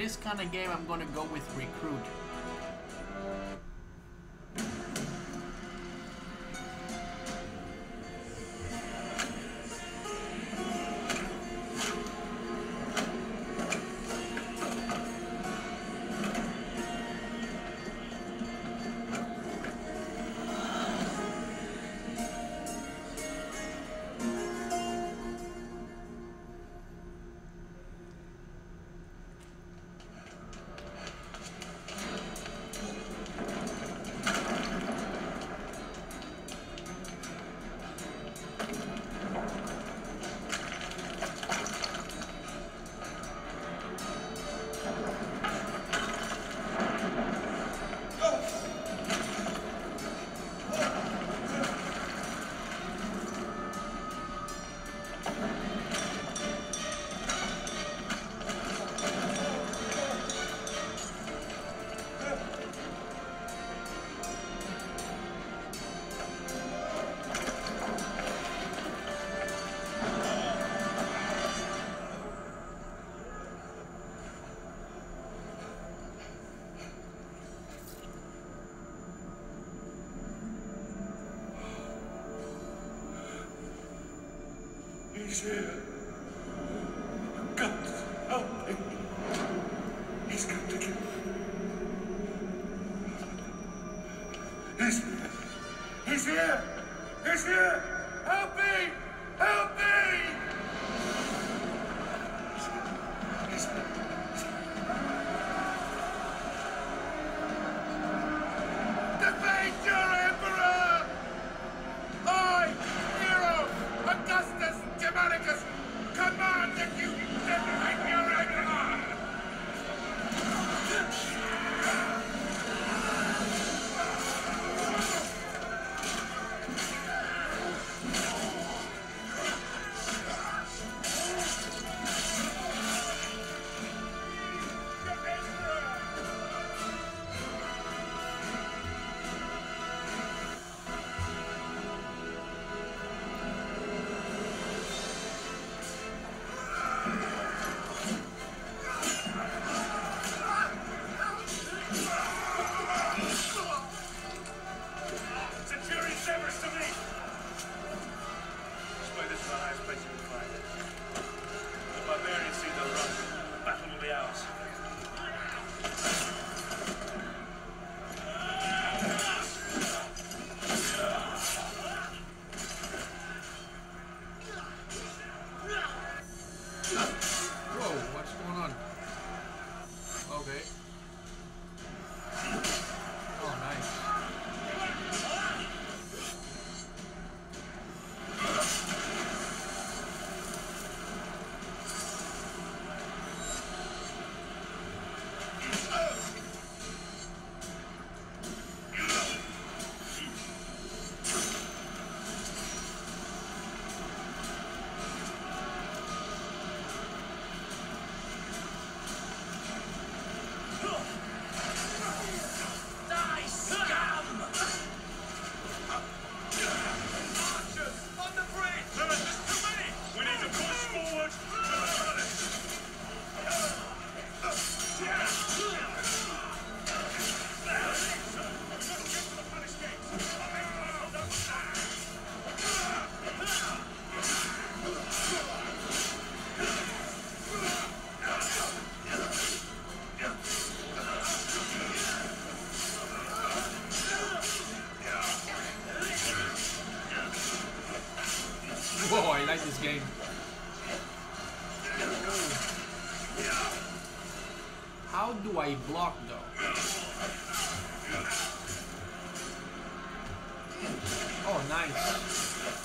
this kind of game, I'm gonna go with recruit. He's here. God, help me. He's got to get... He's here. He's here. He's here. Help me. Help me. He's here. Defeat your emperor! I, hero, Augustus Germanicus, command that you defeat your emperor! Whoa, I like this game. How do I block though? Oh, nice.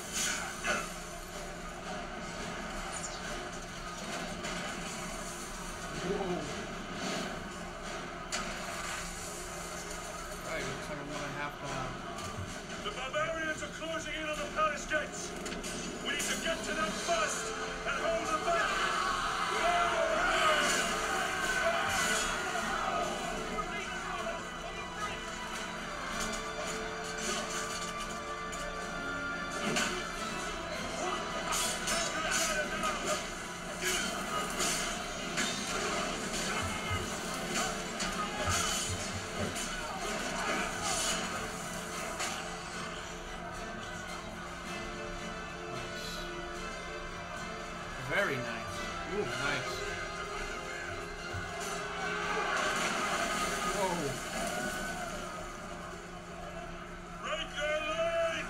Whoa. Right, looks like I'm gonna have to... The barbarians are closing in on the palace gates. We need to get to them first and hold them back. Very nice. Ooh, nice. Whoa. Break their line!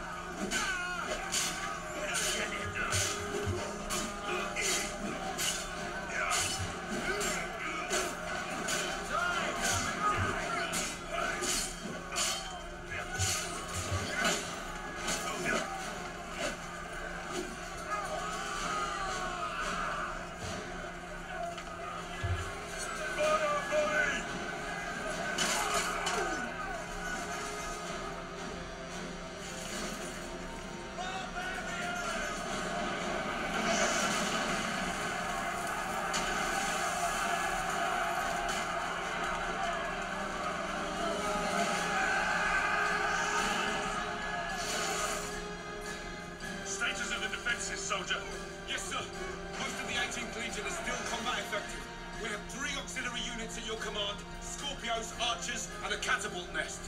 Status of the defences, soldier. Yes, sir. Most of the 18th Legion is still combat effective. We have 3 auxiliary units at your command, Scorpios, Archers, and a catapult nest.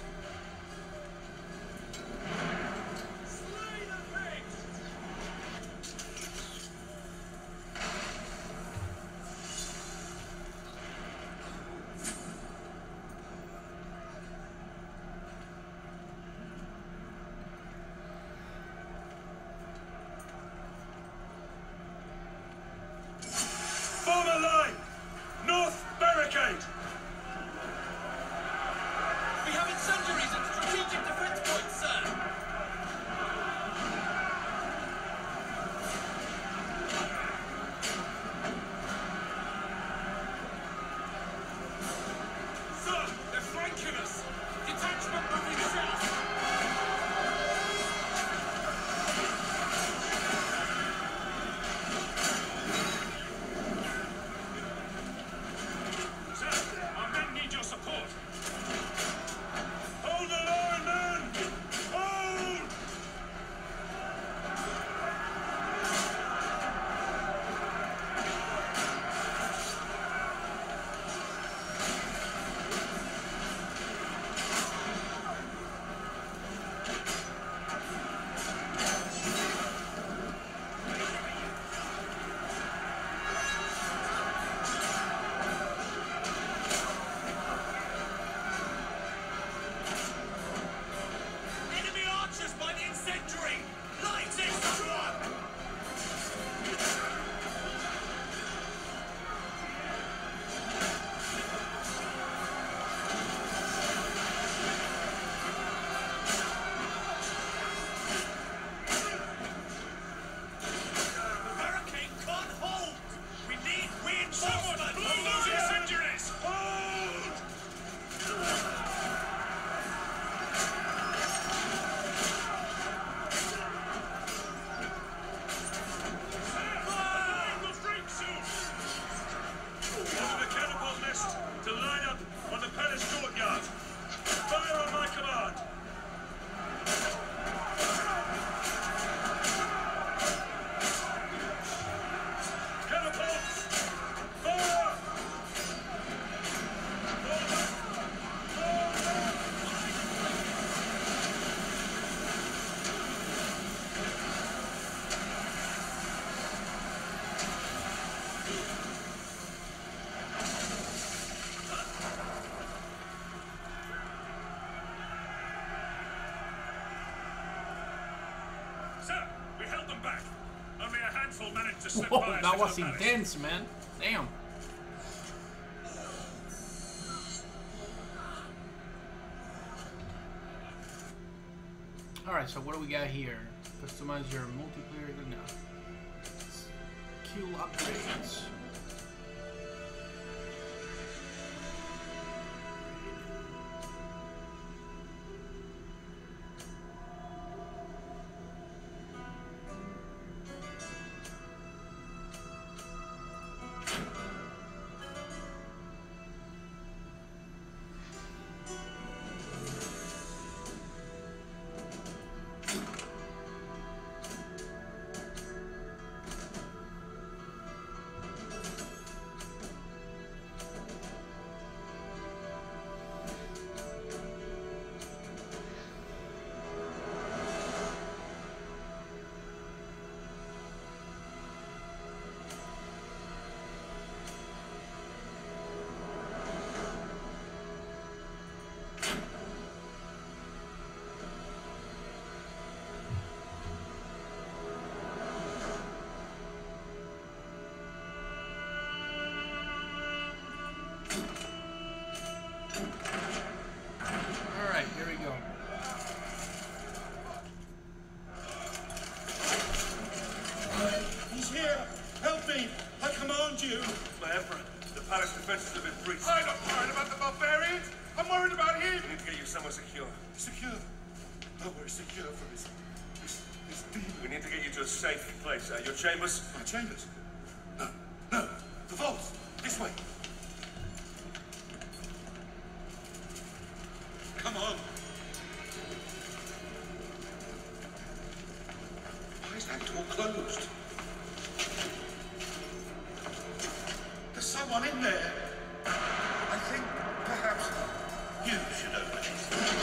Slay the pigs! Form a line! North barricade! We have incendiaries at strategic defense points, sir. Sir, they're flanking us. Detachment moving south. Sir, our men need your support. Hold the line, men! Hold! Enemy archers by the incendiary. Light it, everyone. The barricade can't hold. We need Someone reinforcement. blow those incendiaries! Hold! Fire will break soon! Order the catapult nest to line up on the palace courtyard. Fire on my command! Catapults! Fire! Sir, we held them back. Only a handful managed to slip Whoa, by us that to was the palace. intense, man. Damn. Alright, so what do we got here? Customize your multiplayer. No. Q upgrades. Emperor. The palace defenses have been breached. I'm not worried about the barbarians. I'm worried about him. We need to get you somewhere secure. Secure. Nowhere secure for this demon. We need to get you to a safe place. Your chambers? My chambers? No, no. The vaults. This way. Come on. Why is that door closed? There's someone in there. I think perhaps you should open it.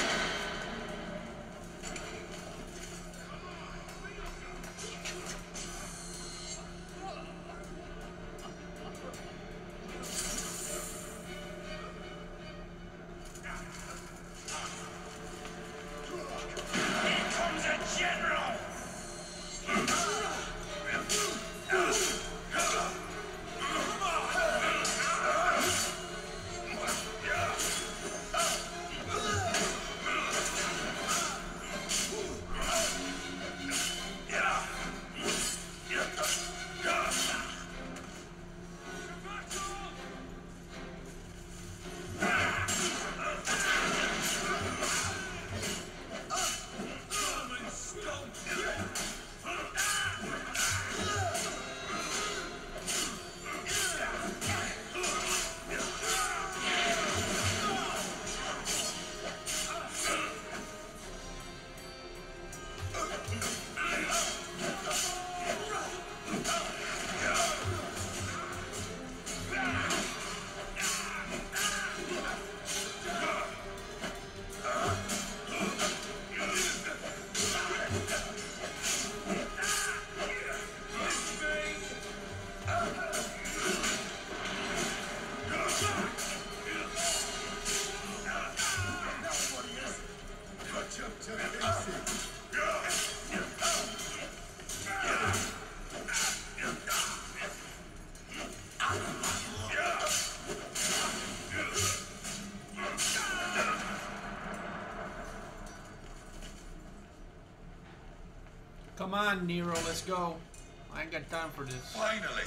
Come on, Nero, let's go. I ain't got time for this. Finally.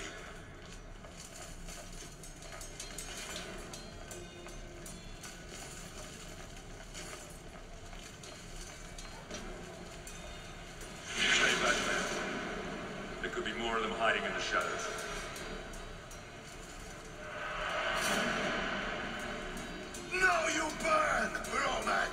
Stay back, man. There could be more of them hiding in the shadows. No, you burn! We're all mad.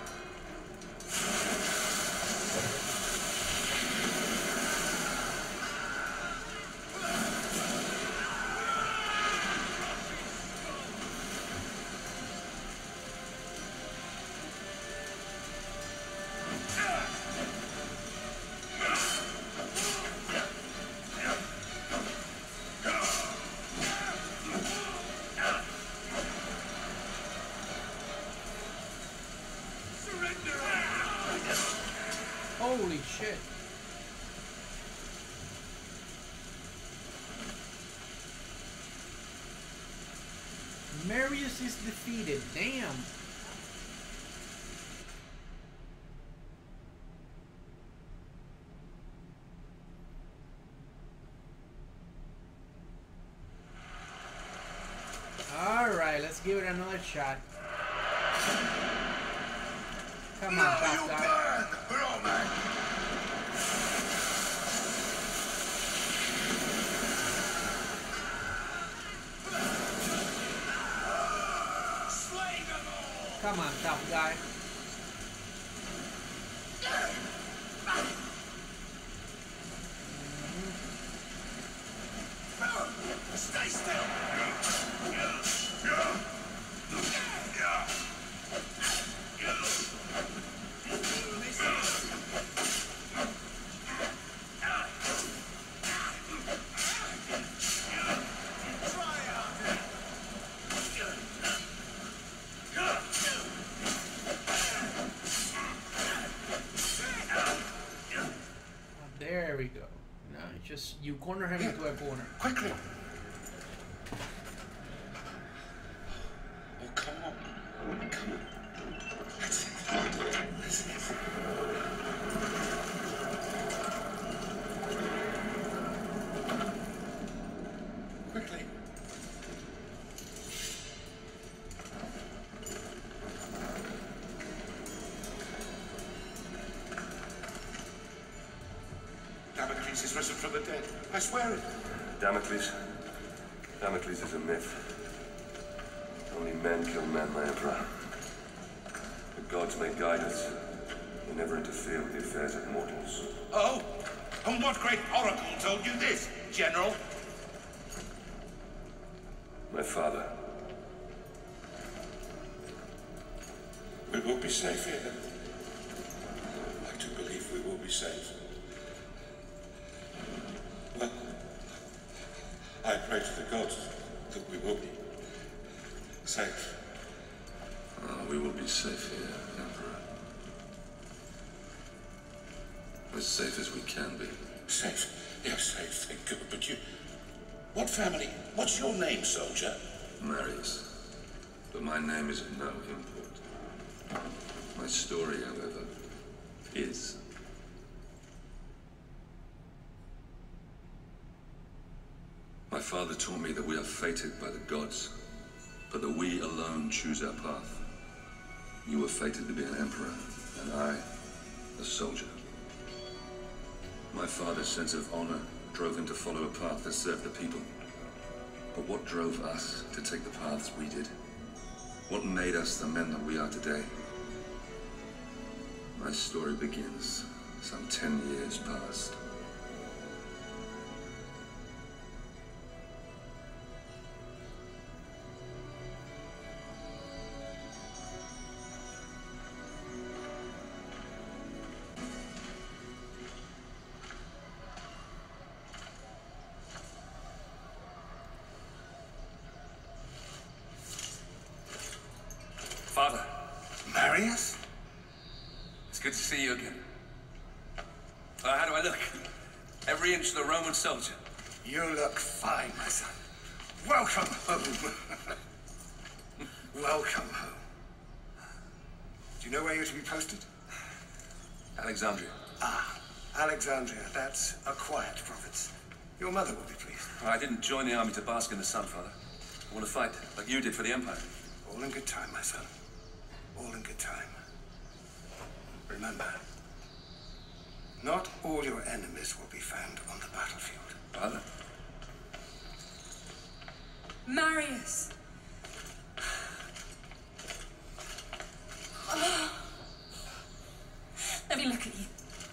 Holy shit. Marius is defeated. Damn. Alright, let's give it another shot. Come on, tough guy. We're all mad. Slay them all. Come on, tough guy. Stay still. There we go. No, it's just you corner him into a corner. Quickly. Oh, come on. Come on. That's it. That's it. Quickly. Damocles is risen from the dead. I swear it. Damocles? Damocles is a myth. Only men kill men, my emperor. The gods may guide us. They never interfere with the affairs of mortals. Oh? And what great oracle told you this, General? My father. We will be safe here. I do believe we will be safe. Well, I pray to the gods that we will be safe. We will be safe here, Emperor. As safe as we can be. Safe? Yes, safe, thank God. But you... What family? What's your name, soldier? Marius. But my name is of no import. My story, however, is. My father taught me that we are fated by the gods, but that we alone choose our path. You were fated to be an emperor, and I, a soldier. My father's sense of honor drove him to follow a path that served the people. But what drove us to take the paths we did? What made us the men that we are today? My story begins some 10 years past. Father. Marius? It's good to see you again. How do I look? Every inch of the Roman soldier. You look fine, my son. Welcome home. Welcome home. Do you know where you're to be posted? Alexandria. Ah, Alexandria. That's a quiet province. Your mother will be pleased. I didn't join the army to bask in the sun, Father. I want to fight, like you did for the Empire. All in good time, my son. All in good time. Remember, not all your enemies will be found on the battlefield. Father? Marius! Oh. Let me look at you.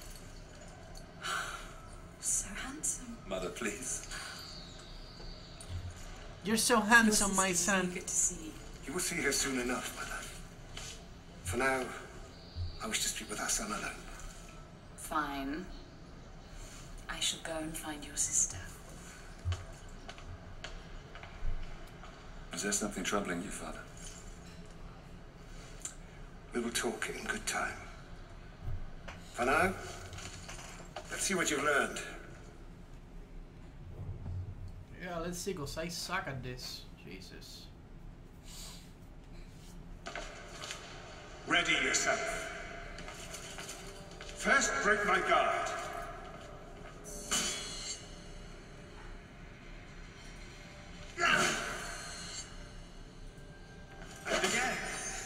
So handsome. Mother, please. You're so handsome, my son. Good to see you. You will see her soon enough, my love. For now, I wish to speak with our son alone. Fine. I shall go and find your sister. Is there something troubling you, Father? We will talk in good time. For now, let's see what you've learned. Yeah, let's see, because I suck at this. Jesus. Ready yourself. First, break my guard. And again.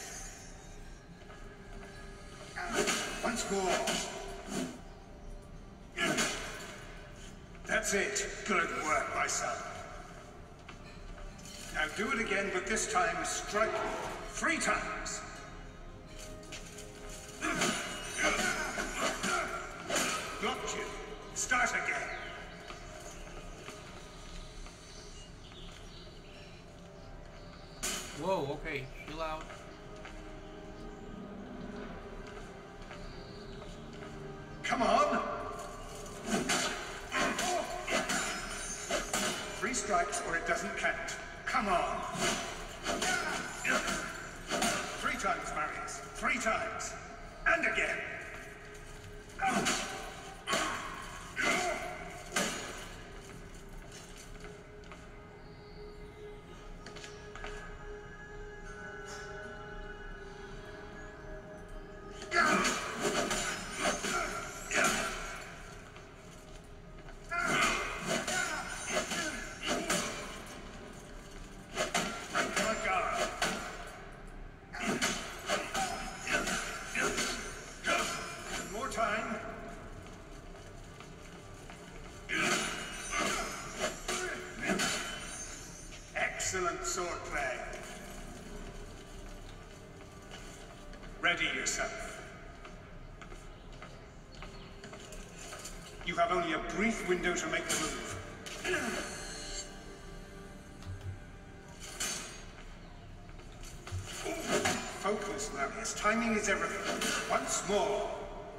Once more. That's it. Good work, my son. Now do it again, but this time strike 3 times. Blocked you. Start again. Whoa, okay, chill out. Come on. 3 strikes or it doesn't count. Come on. 3 times, Marius. 3 times. And again. sword play. Ready yourself. You have only a brief window to make the move. Focus, Marius. Timing is everything. Once more.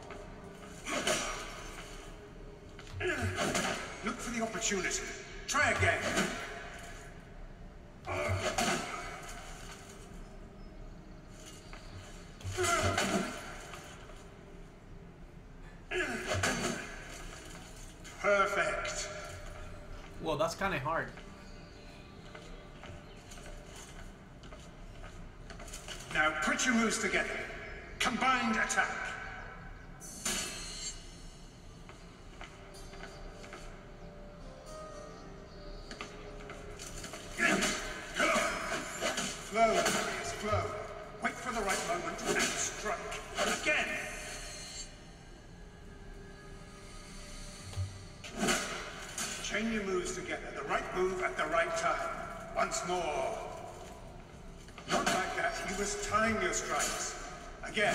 Look for the opportunity. Try again. Perfect. Whoa, that's kind of hard. Now put your moves together. Combined attack. Flow, Marius, flow. Wait for the right moment and strike. Again. Chain your moves together. The right move at the right time. Once more. Not like that. You must time your strikes. Again.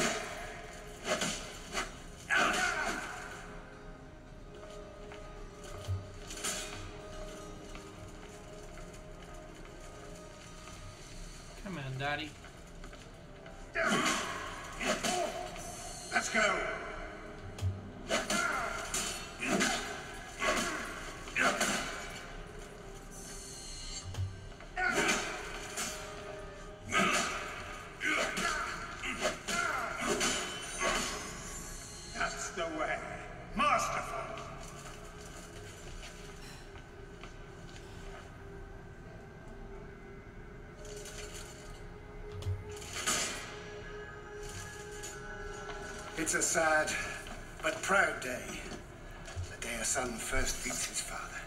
Come on, Daddy. Let's go. That's the way. Masterful. It's a sad but proud day. The day a son first beats his father.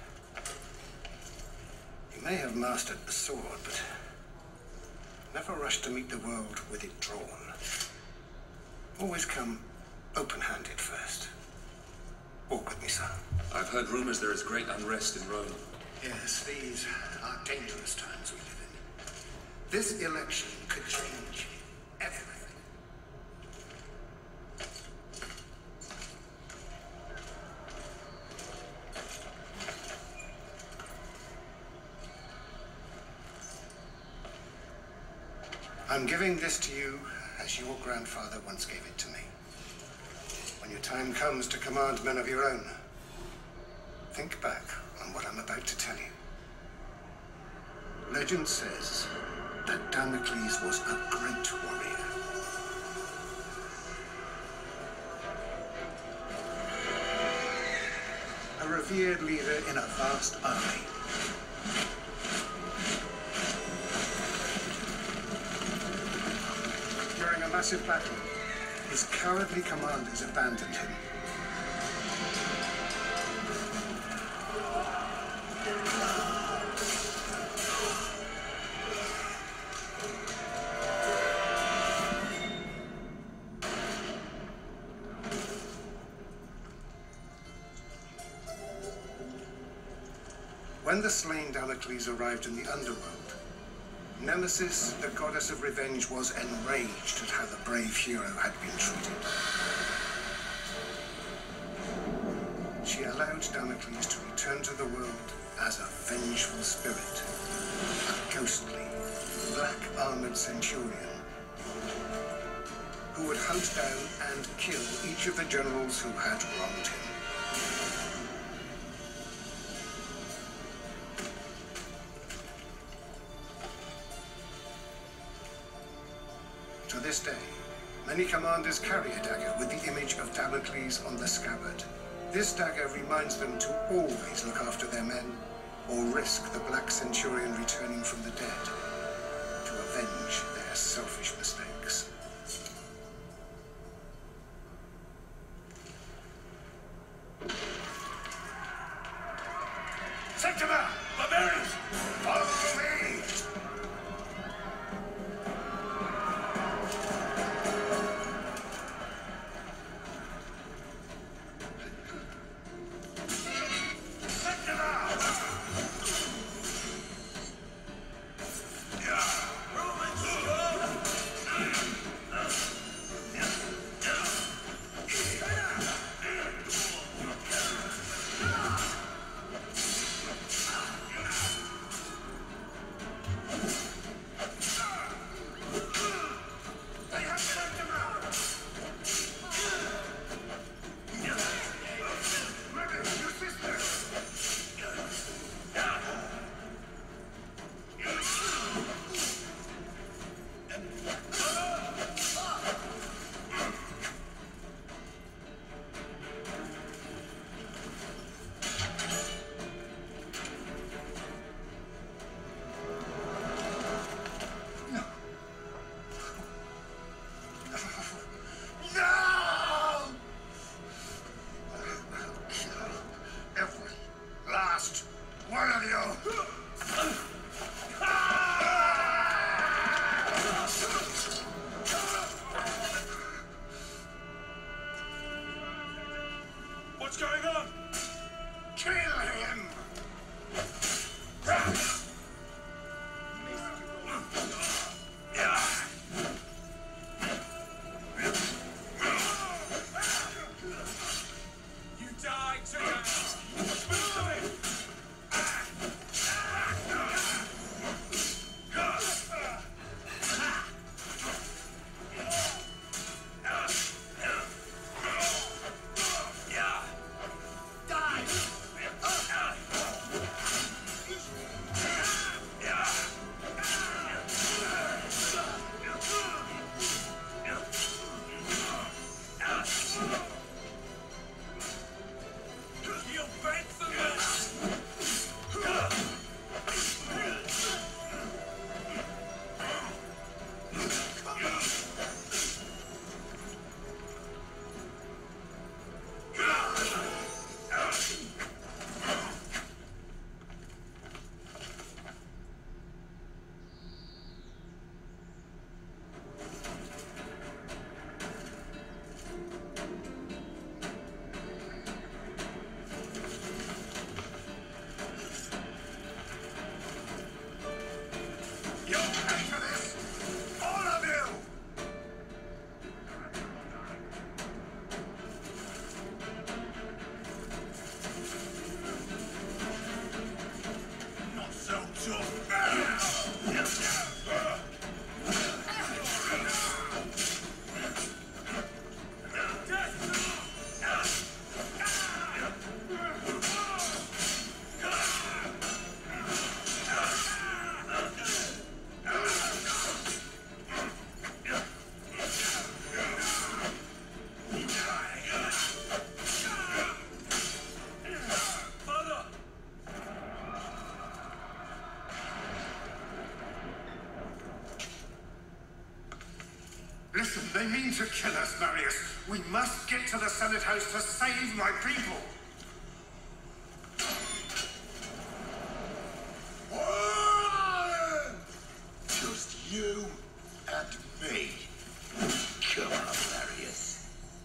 He may have mastered the sword, but never rush to meet the world with it drawn. Always come open-handed first. Walk with me, son. I've heard rumors there is great unrest in Rome. Yes, these are dangerous times we live in. This election could change everything. I'm giving this to you as your grandfather once gave it to me. When your time comes to command men of your own, think back on what I'm about to tell you. Legend says that Damocles was a great warrior. A revered leader in a vast army. During a massive battle, his cowardly commanders abandoned him. When the slain Damocles arrived in the underworld, Nemesis, the goddess of revenge, was enraged at how the brave hero had been treated. She allowed Damocles to return to the world as a vengeful spirit, a ghostly, black-armored centurion who would hunt down and kill each of the generals who had wronged him. To this day, many commanders carry a dagger with the image of Damocles on the scabbard. This dagger reminds them to always look after their men, or risk the Black Centurion returning from the dead to avenge their selfish mistakes. Septima! Barbarians! Follow me! What's going on? Kill him! You die today! Listen, they mean to kill us, Marius. We must get to the Senate House to save my people. Just you and me. Come on, Marius.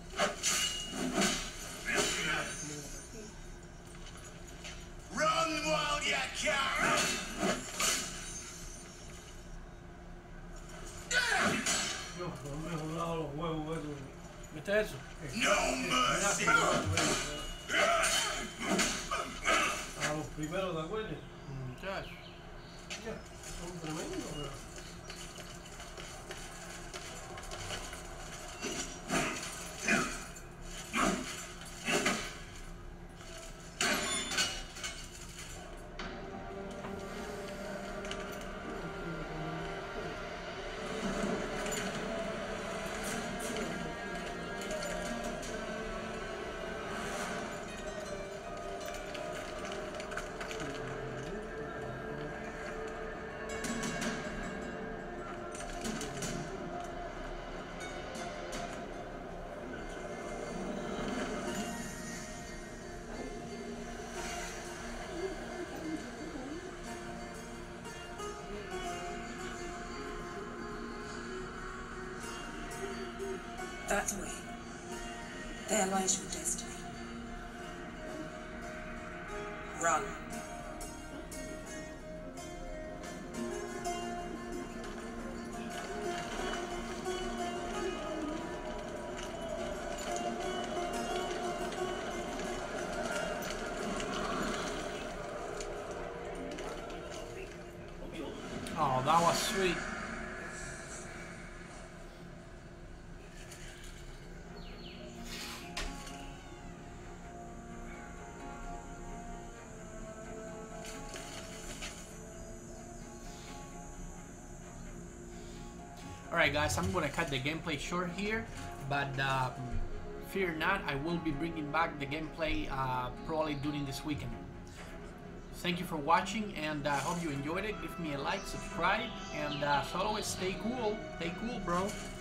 Run while you can! ¿Viste eso? No mercy! A los primeros de acuerdo. Muchachos. Son tremendos, pero... That way, there lies your destiny. Run. Oh, that was sweet. Alright guys, I'm gonna cut the gameplay short here, but fear not, I will be bringing back the gameplay probably during this weekend. Thank you for watching, and I hope you enjoyed it. Give me a like, subscribe, and as always, stay cool, bro.